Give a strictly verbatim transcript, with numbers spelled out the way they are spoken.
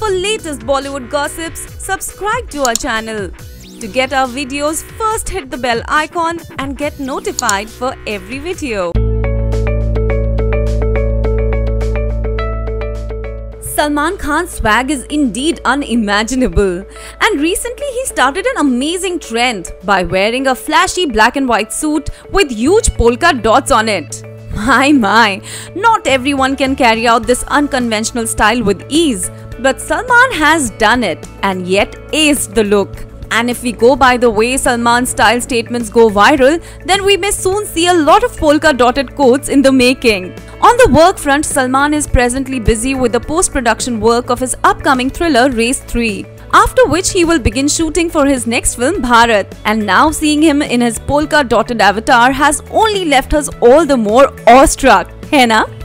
For latest Bollywood gossips, subscribe to our channel. To get our videos, first hit the bell icon and get notified for every video. Salman Khan's swag is indeed unimaginable, and recently he started an amazing trend by wearing a flashy black and white suit with huge polka dots on it. My my, not everyone can carry out this unconventional style with ease, but Salman has done it and yet aced the look. And if we go by the way Salman's style statements go viral, then we may soon see a lot of polka dotted coats in the making. On the work front, Salman is presently busy with the post-production work of his upcoming thriller Race three, after which he will begin shooting for his next film Bharat. And now seeing him in his polka dotted avatar has only left us all the more awestruck, hai na?